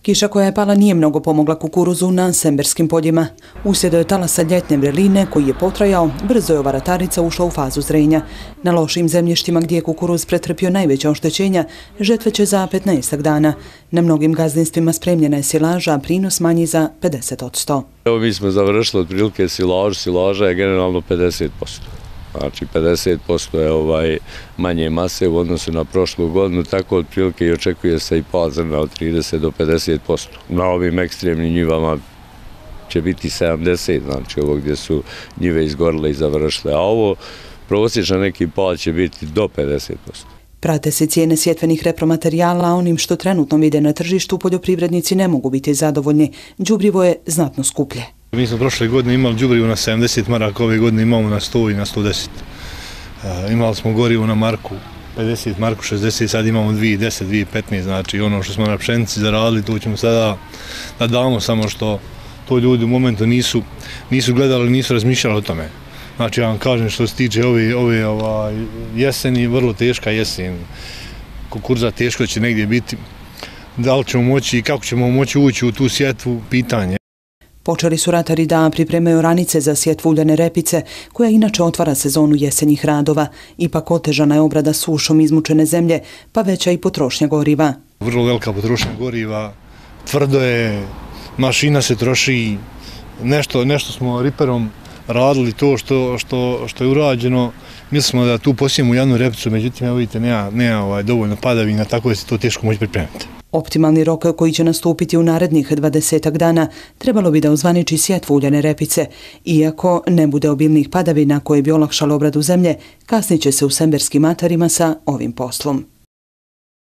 Kiša koja je pala nije mnogo pomogla kukuruzu na semberskim poljima. Uslijed je talasa ljetne vreline koji je potrajao, brzo je ova ratarica ušla u fazu zrenja. Na lošim zemljištima gdje je kukuruz pretrpio najveća oštećenja, žetve će za 15 dana. Na mnogim gazdinstvima spremljena je silaža, a prinos manji za 50%. Evo mi smo završili otprilike silaža je generalno 50%. Znači 50% je manje mase u odnosu na prošlu godinu, tako otprilike i očekuje se i pad zrna od 30 do 50%. Na ovim ekstremnim njivama će biti 70, znači ovo gdje su njive izgorile i završile, a ovo prosječan neki pad će biti do 50%. Prate se cijene sjetvenih repromaterijala, a onim što trenutno vide na tržištu poljoprivrednici ne mogu biti zadovoljni. Đubrivo je znatno skuplje. Mi smo prošle godine imali đubrivo na 70 maraka, ove godine imamo na 100 i na 110. Imali smo gorivo na marku 50, marku 60, sad imamo 2,10, 2,15, znači ono što smo na pšenici zaradili, to ćemo sada da damo, samo što to ljudi u momentu nisu gledali, nisu razmišljali o tome. Znači ja vam kažem što se tiče ove jeseni, vrlo teška jesen, kukuruza teško će negdje biti, da li ćemo moći i kako ćemo moći ući u tu sjetvu, pitanje. Počeli su ratari da pripremaju oranice za sjetvu uljane repice, koja inače otvara sezonu jesenjih radova. Ipak otežana je obrada sušom izmučene zemlje, pa veća i potrošnja goriva. Vrlo velika potrošnja goriva, tvrdo je, mašina se troši, nešto smo riperom radili to što je urađeno. Mislili smo da tu posijemo uljanu repicu, međutim, evo vidite, nema dovoljno padavina, tako da se to teško moći pripremiti. Optimalni rok koji će nastupiti u narednih 20 dana trebalo bi da ozvaniči sjetvu uljane repice. Iako ne bude obilnih padavina koje bi olakšalo obradu zemlje, kasnije će se u semberskim atarima sa ovim poslom.